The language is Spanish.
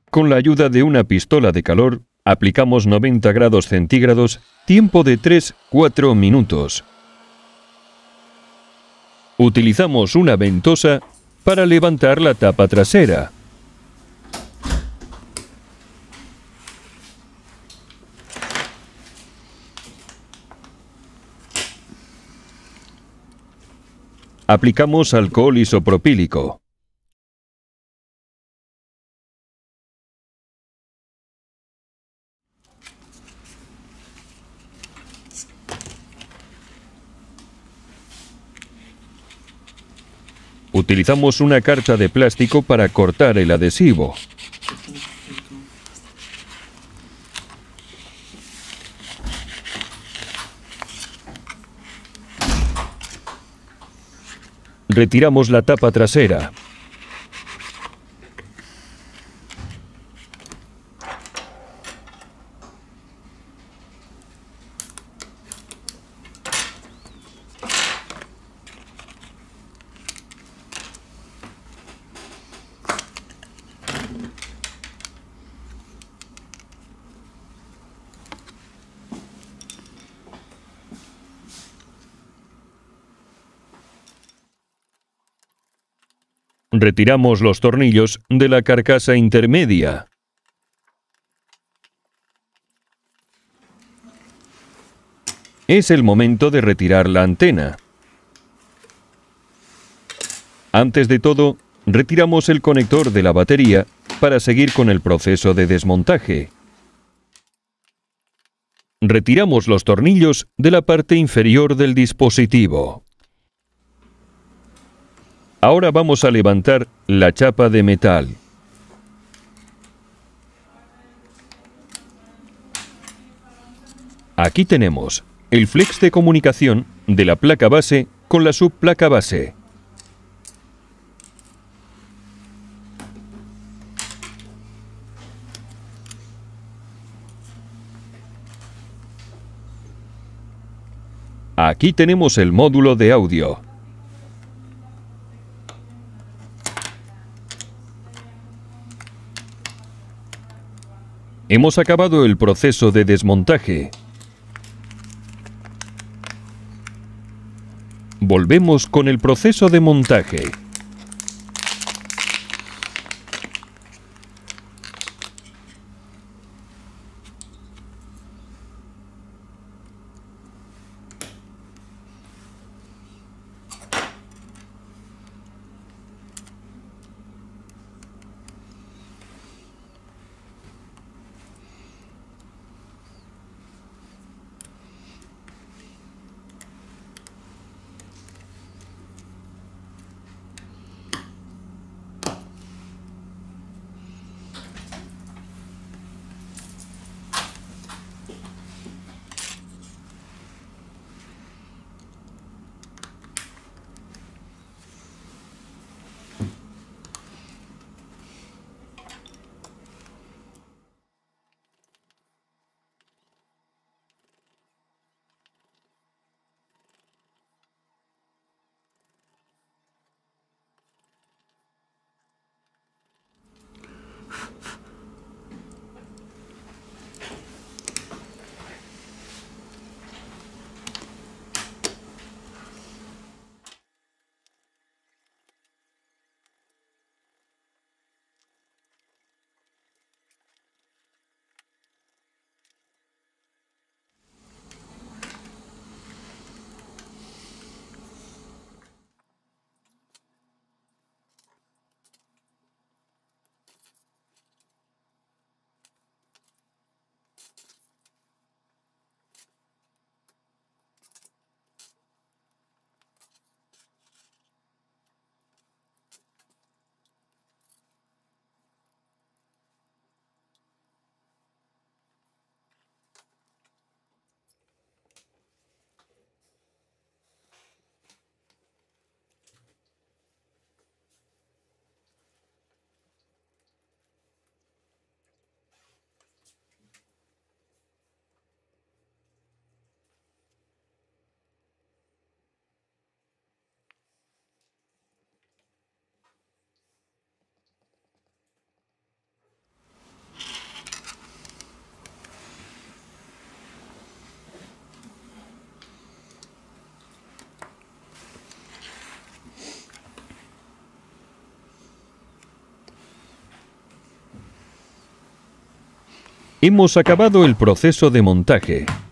Con la ayuda de una pistola de calor, aplicamos 90 grados centígrados, tiempo de 3-4 minutos. Utilizamos una ventosa para levantar la tapa trasera. Aplicamos alcohol isopropílico. Utilizamos una carta de plástico para cortar el adhesivo. Retiramos la tapa trasera. Retiramos los tornillos de la carcasa intermedia. Es el momento de retirar la antena. Antes de todo, retiramos el conector de la batería para seguir con el proceso de desmontaje. Retiramos los tornillos de la parte inferior del dispositivo. Ahora vamos a levantar la chapa de metal. Aquí tenemos el flex de comunicación de la placa base con la subplaca base. Aquí tenemos el módulo de audio. Hemos acabado el proceso de desmontaje. Volvemos con el proceso de montaje. Hemos acabado el proceso de montaje.